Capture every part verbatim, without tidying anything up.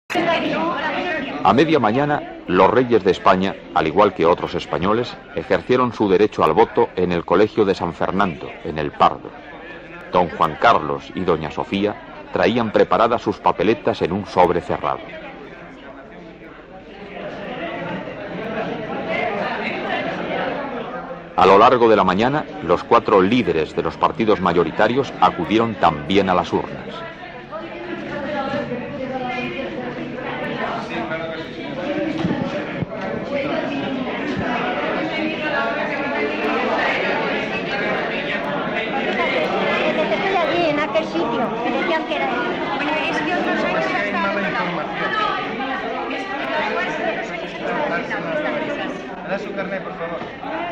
A media mañana, los reyes de España, al igual que otros españoles, ejercieron su derecho al voto en el Colegio de San Fernando, en El Pardo. Don Juan Carlos y doña Sofía traían preparadas sus papeletas en un sobre cerrado. A lo largo de la mañana, los cuatro líderes de los partidos mayoritarios acudieron también a las urnas. Da su carnet, por favor.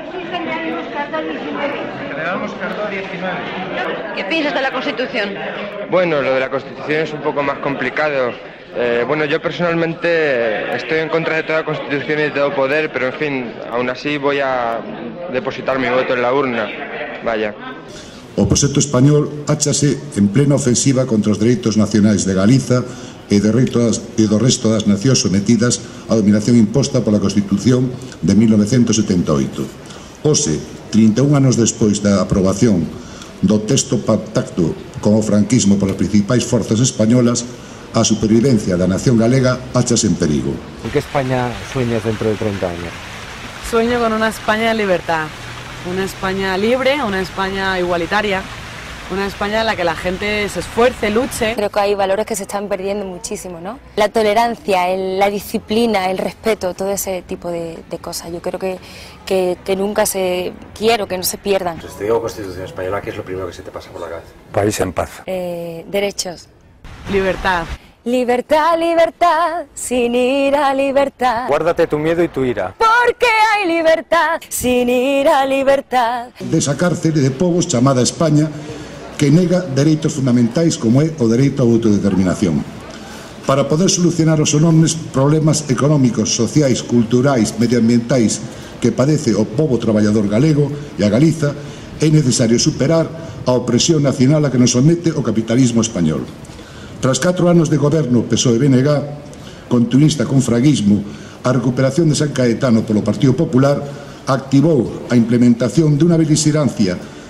General Moscardó diecinueve. ¿Qué piensas de la Constitución? Bueno, lo de la Constitución es un poco más complicado. Eh, bueno, yo personalmente estoy en contra de toda Constitución y de todo poder, pero en fin, aún así voy a depositar mi voto en la urna. Vaya. O proxecto español áchase en plena ofensiva contra os dereitos nacionais de Galiza e do resto das nacións sometidas á dominación imposta pola Constitución de mil novecentos setenta e oito. Hoxe, trinta e un anos despois da aprobación do texto pactado con o franquismo polas principais forzas españolas, a supervivencia da nación galega áchase en perigo. ¿En qué España sueñas dentro de treinta años? Sueño con una España de libertad, una España libre, una España igualitaria, una España en la que la gente se esfuerce, luche. Creo que hay valores que se están perdiendo muchísimo, ¿no? La tolerancia, el, la disciplina, el respeto, todo ese tipo de, de cosas. Yo creo que, que, que nunca se... quiero que no se pierdan. Si te digo Constitución Española, ¿qué es lo primero que se te pasa por la cabeza? País en paz. Eh, derechos. Libertad. Libertad, libertad, sin ira, libertad. Guárdate tu miedo y tu ira. Porque hay libertad, sin ira, libertad. Desa cárcere de povos chamada España, que nega dereitos fundamentais como é o dereito á autodeterminación. Para poder solucionar os enormes problemas económicos, sociais, culturais, medioambientais que padece o pobo traballador galego e a Galiza, é necesario superar a opresión nacional a que nos somete o capitalismo español. Tras catro anos de goberno P S O E-B N G, continuista con fraguismo, a recuperación de San Caetano polo Partido Popular activou a implementación dunha beliserancia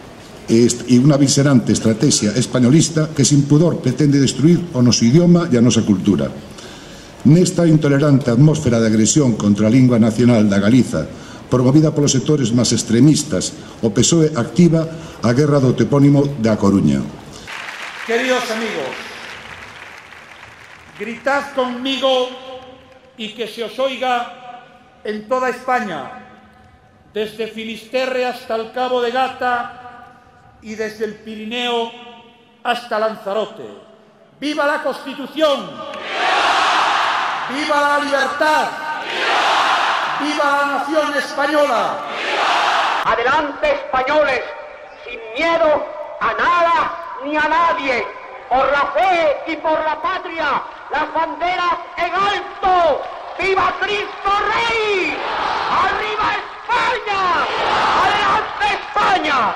e unha viserante estrategia españolista que sin pudor pretende destruir o noso idioma e a nosa cultura. Nesta intolerante atmósfera de agresión contra a lingua nacional da Galiza, promovida polos sectores máis extremistas, o P S O E activa a guerra do topónimo da Coruña. Queridos amigos, gritad conmigo y que se os oiga en toda España, desde Finisterre hasta el Cabo de Gata y desde el Pirineo hasta Lanzarote. ¡Viva la Constitución! ¡Viva, ¡Viva la libertad! ¡Viva, ¡Viva la nación española! ¡Viva! Adelante, españoles, sin miedo a nada ni a nadie, por la fe y por la patria, las banderas en alto. ¡Viva Cristo Rey! ¡Arriba España! ¡Adelante España!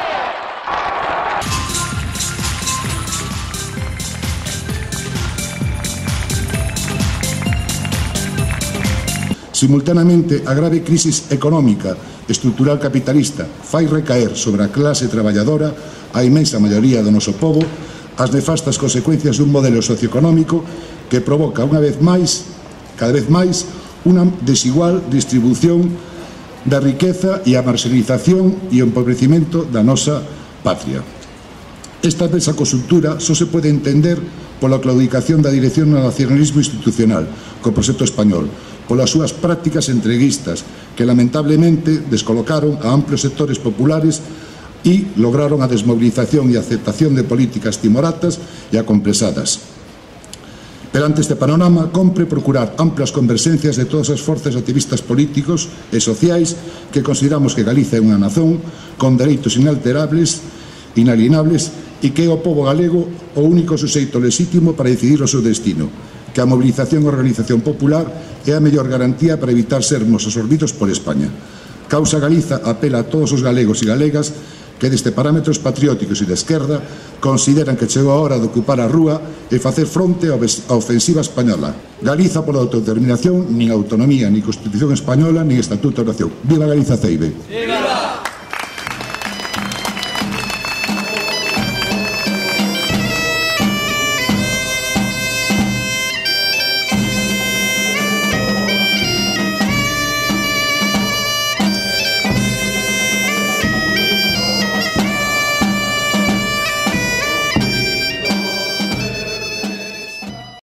Simultaneamente, a grave crisis económica estrutural capitalista fai recaer sobre a clase traballadora, a inmensa maioría do noso pobo, as nefastas consecuencias dun modelo socioeconómico que provoca unha vez máis, cada vez máis, unha desigual distribución da riqueza e a marxinalización e o empobrecimento da nosa patria. Esta adversa conxuntura só se pode entender pola claudicación da dirección do nacionalismo institucional co proxecto español, polas súas prácticas entreguistas que lamentablemente descolocaron a amplios sectores populares e lograron a desmovilización e aceptación de políticas timoratas e acompresadas. Perante este panorama, compre procurar amplias converxencias de todas as forzas activistas políticos e sociais que consideramos que Galiza é unha nación con dereitos inalterables, inalienables e que é o pobo galego o único suxeito lexítimo para decidir o seu destino, que a movilización e organización popular é a mellor garantía para evitar sermos absorbidos por España. Causa Galiza apela a todos os galegos e galegas que desde parámetros patrióticos e de esquerda consideran que chegou a hora de ocupar a rúa e facer fronte á ofensiva española. Galiza pola autodeterminación, nin autonomía, nin Constitución española, nin Estatuto da Nación. Viva Galiza Ceibe! Viva!